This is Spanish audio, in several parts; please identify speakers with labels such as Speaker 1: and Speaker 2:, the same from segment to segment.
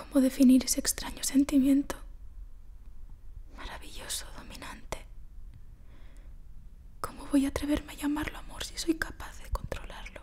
Speaker 1: cómo definir ese extraño sentimiento. Maravilloso, dominante. ¿Cómo voy a atreverme a llamarlo amor si soy capaz de controlarlo?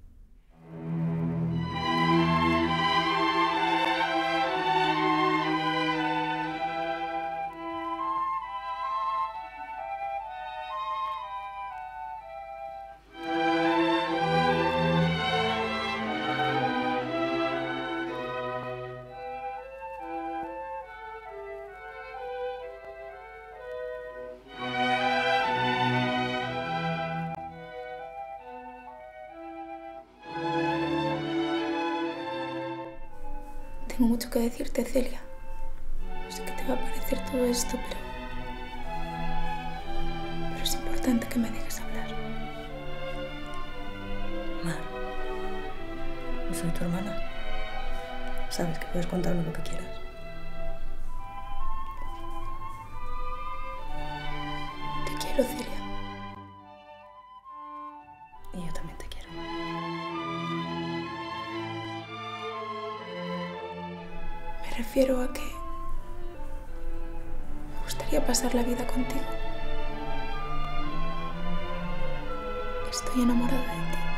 Speaker 1: Tengo mucho que decirte, Celia. Sé que te va a parecer todo esto, pero es importante que me dejes hablar.
Speaker 2: Mar, yo soy tu hermana. Sabes que puedes contarme lo que quieras.
Speaker 1: Te quiero, Celia.
Speaker 2: Y yo también te quiero.
Speaker 1: Me refiero a que me gustaría pasar la vida contigo. Estoy enamorada de ti.